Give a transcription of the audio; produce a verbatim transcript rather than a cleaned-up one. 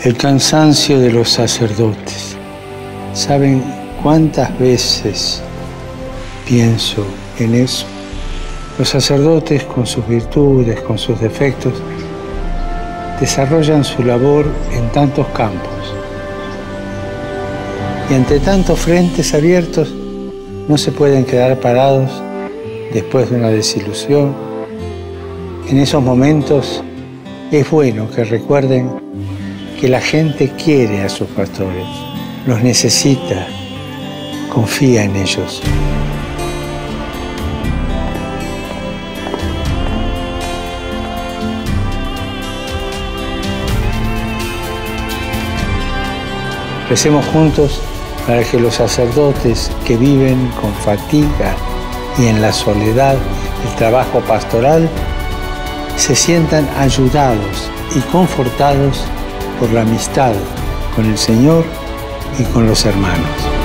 El cansancio de los sacerdotes. ¿Saben cuántas veces pienso en eso? Los sacerdotes, con sus virtudes, con sus defectos, desarrollan su labor en tantos campos. Y ante tantos frentes abiertos, no se pueden quedar parados después de una desilusión. En esos momentos es bueno que recuerden que la gente quiere a sus pastores, los necesita, confía en ellos. Recemos juntos para que los sacerdotes que viven con fatiga y en la soledad el trabajo pastoral se sientan ayudados y confortados por la amistad con el Señor y con los hermanos.